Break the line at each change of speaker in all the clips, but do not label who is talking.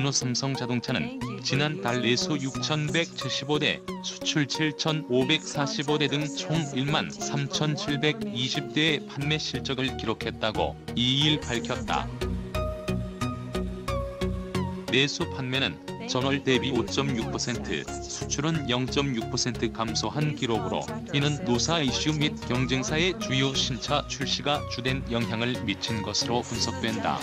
리노 삼성자동차는 지난달 내수 6,175대, 수출 7,545대 등 총 13,720대의 판매 실적을 기록했다고 2일 밝혔다. 내수 판매는 전월 대비 5.6%, 수출은 0.6% 감소한 기록으로 이는 노사 이슈 및 경쟁사의 주요 신차 출시가 주된 영향을 미친 것으로 분석된다.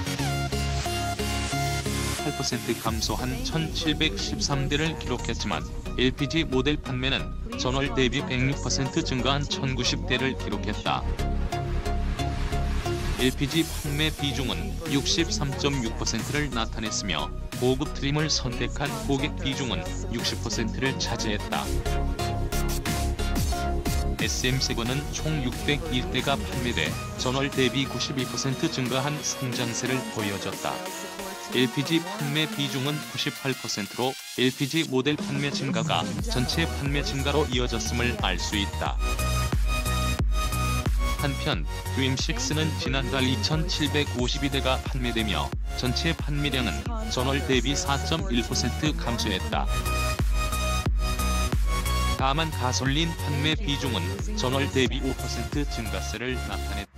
8% 감소한 1,713대를 기록했지만 LPG 모델 판매는 전월 대비 106% 증가한 1,090대를 기록했다. LPG 판매 비중은 63.6%를 나타냈으며 고급 트림을 선택한 고객 비중은 60%를 차지했다. SM7은 총 601대가 판매돼 전월 대비 92% 증가한 성장세를 보여줬다. LPG 판매 비중은 98%로 LPG 모델 판매 증가가 전체 판매 증가로 이어졌음을 알 수 있다. 한편 드림6는 지난달 2,752대가 판매되며 전체 판매량은 전월 대비 4.1% 감소했다. 다만 가솔린 판매 비중은 전월 대비 5% 증가세를 나타냈다.